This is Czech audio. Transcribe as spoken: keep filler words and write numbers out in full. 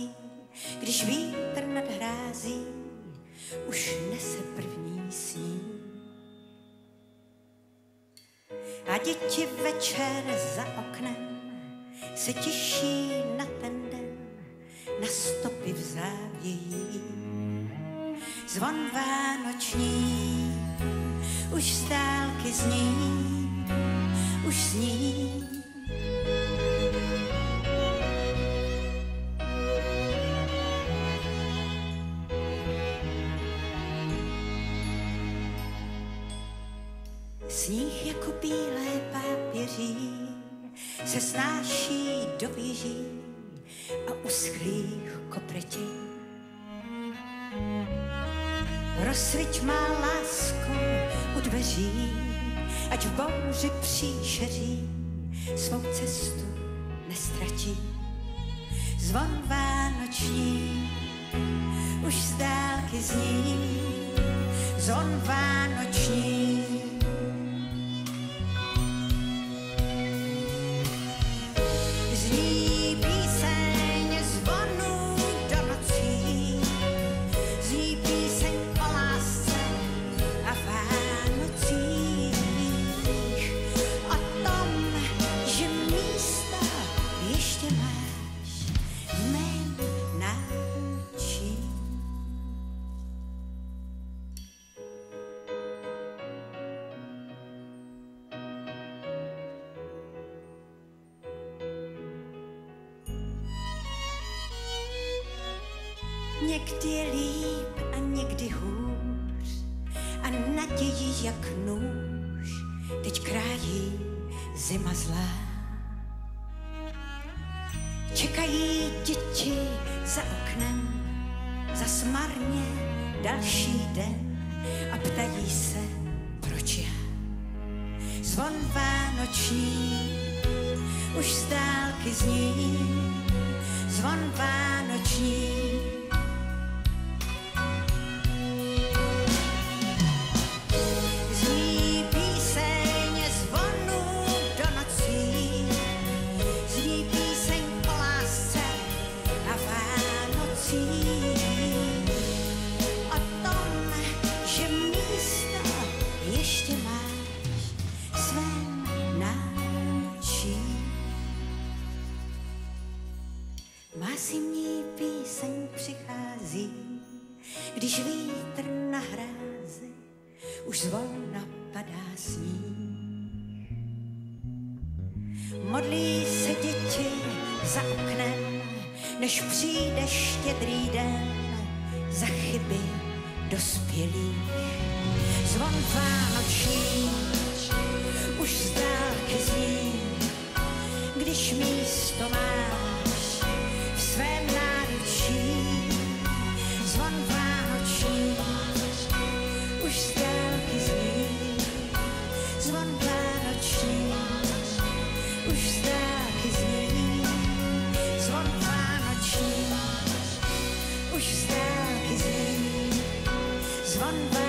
přichází, když vítr nad hrází už nese první sní. A děti večer za oknem se těší na ten den, na stopy v závějí. Zvon vánoční už z dálky zní, už zní. Sníh jako bílé pápěří se snáší do věží a uschlých kopretí. Rozsviť má lásku u dveří, ať v bouři příšeří svou cestu nestratí. Zvon vánoční už z dálky zní, zvon vánoční. Zní píseň zvonů do nocí, zní píseň o lásce a Vánocích, o tom, že místo ještě máš v mém náručí. Někdy je líp a někdy hůř a naději jak nůž teď krájí zima zlá. Čekají děti za oknem, zas marně další den a ptají se, proč já. Zvon vánoční už z dálky zní, zvon vánoční. Má zimní píseň přichází, když vítr na hrázi už zvolna padá sníh. Modlí se děti za oknem, než přijde štědrý den, za chyby dospělých. Zvon vánoční už z dálky zní, když místo máš v svém náručí. Zvon vánoční už z dálky zní, zvon vánoční už z dálky zní, zvon vánoční už z dálky zní, zvon vánoční.